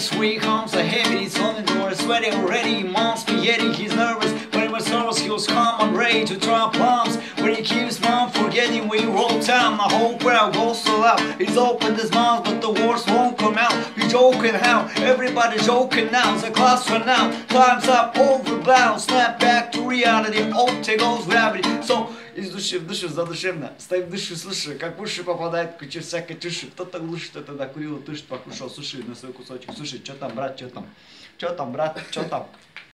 sweet homes are heavy, he's on the door, sweaty already, mom's spaghetti, he's nervous, when he was nervous he was calm and ready to drop bombs, when he keeps mom forgetting we roll town, the whole crowd goes so loud, he's opened his mouth but the words won't come out, he's joking how, everybody's joking now, the class run out, time's up, overbound, snap back to reality, out goes gravity, so из души в душу задушевно, стоит в душу, слушай, как в уши попадает куча всякой чуши, кто-то глушит, кто-то докурил, ты ж покушал суши на свой кусочек, слушай, что там, брат, что там, брат, что там.